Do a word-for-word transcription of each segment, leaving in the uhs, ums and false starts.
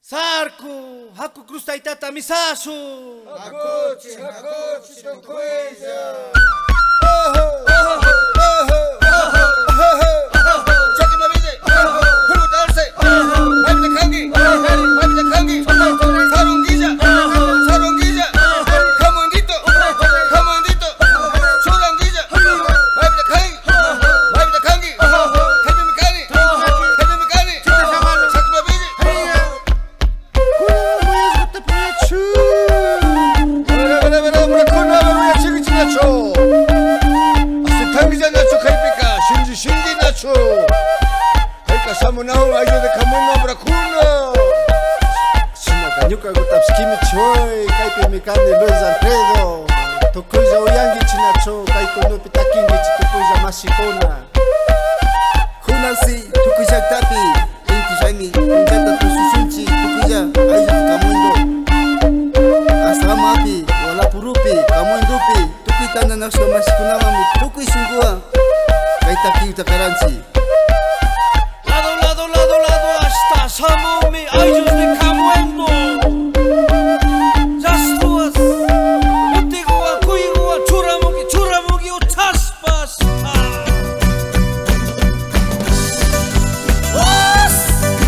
Sarku, haku krustaytata misasu. Hakuchi, hakuchi, tukuilla. Samunau ayo de kamuno brakuno. Sina kanyuka gutapski kimi choy, kaipe mikani Luis Alfredo. Tokuja uyangi chinacho, kaiko no pitakingi chitukuja mashikona. Kunansi tukuja tapi, inti jaimi, unjata tususunchi tukuja ayo de kamundo. Asama api, wala purupi, kamundupi, tukitana nakso mashikunama mi tukui sungua. Kaitaki utakaranchi. Samumi ayos de Camuendo. Just to us. Utigua, cuigua, churamugi, churamugi, utaspas. Was?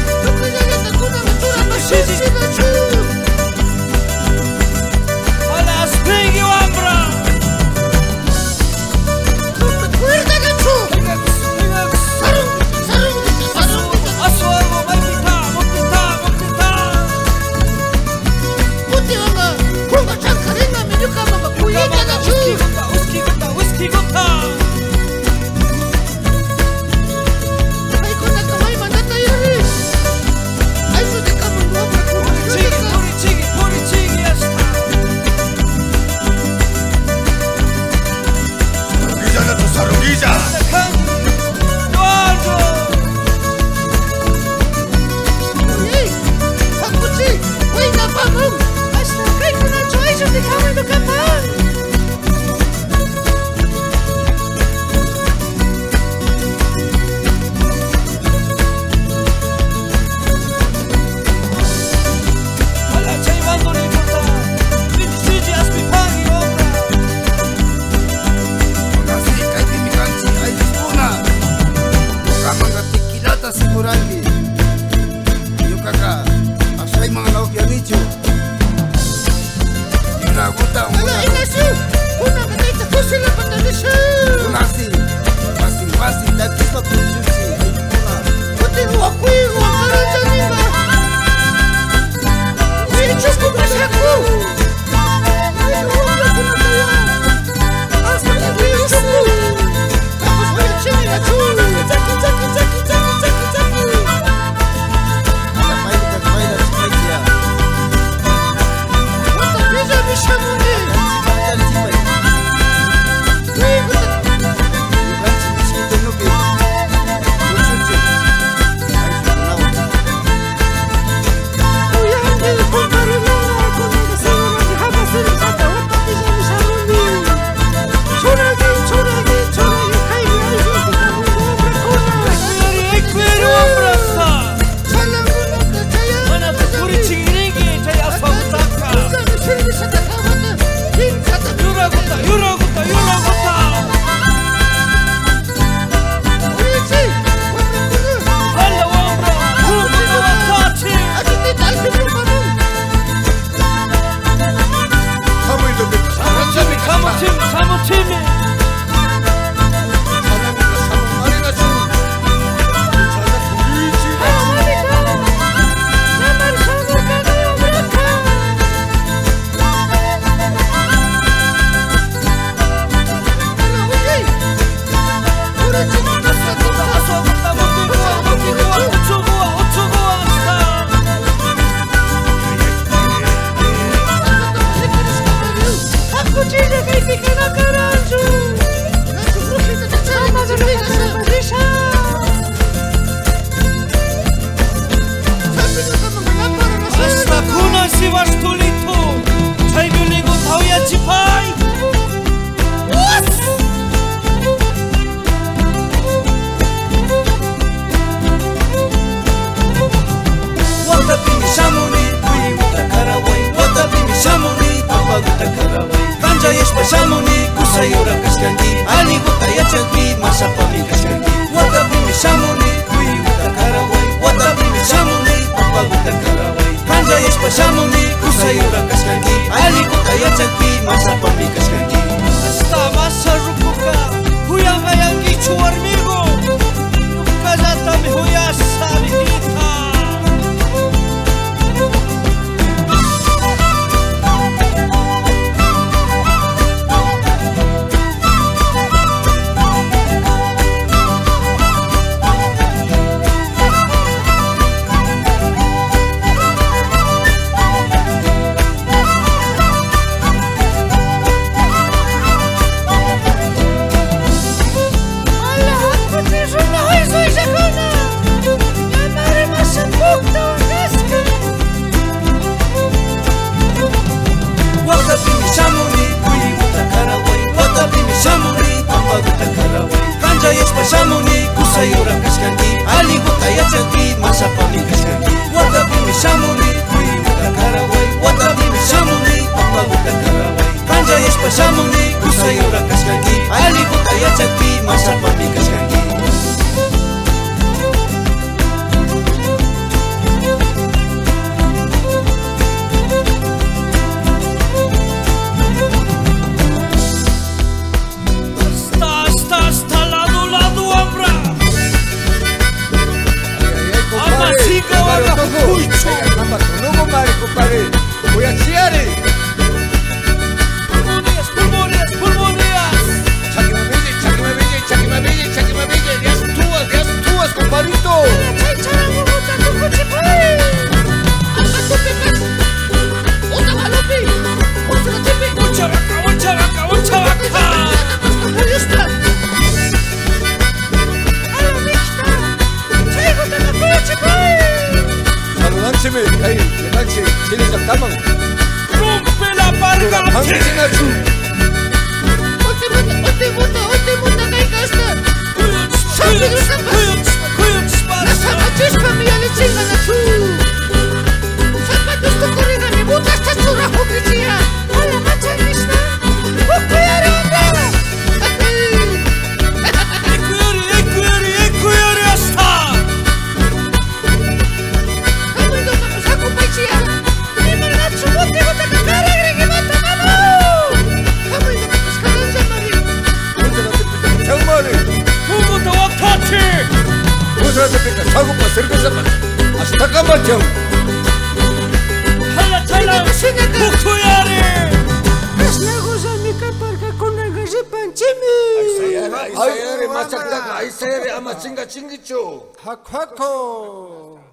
Alas, pigi wambra. Kanjayashpa shamuni kusayura kashkanki Allikuta yachanki masapami kashkanki Hasta masa rukuka huyamayankichu warmigo Ñukallatami huyasha mijita Shamuni kusayura kashkanki Allikuta yachanki masapami kashkanki Watapimi shamuni kuyuta karaway Watapimi shamuni papaguta karaway Kanjayashpa shamuni kusayura kashkanki Allikuta yachanki masapami kashkanki Voy a chiare. Pulmonías, pulmonías, pulmonías. Chaquimabille, chaquimabille, chaquimabille, chaquimabille. Días túas, días túas, compadrito. Mucha vaca, mucha vaca, mucha vaca. Saludánseme, ahí, levanche, tiene captaman. Rompe la barca. Hanchinachu. Ote muta, ote muta, ote muta, gaigasta. Zapatos pa mi ale chinga na chu. Zapatos to corrida mi buta sta chura hukriya. Ala macha lista. Ukuyari umbrella. Ekuyari, ekuyari, ekuyari hasta. Kamendo pa saku paichia. Ni margachu bote bota kakara grege mata mamo. Kamendo pa skaranja mari. Chamare. Hugo waktachi. Otra te pica, chago pa cerveza pa. Hasta camachao. Hala chala. Ukuyari. Ay, ay, machakdaga, ay, sayare, ama chinga chingicho. Hakako.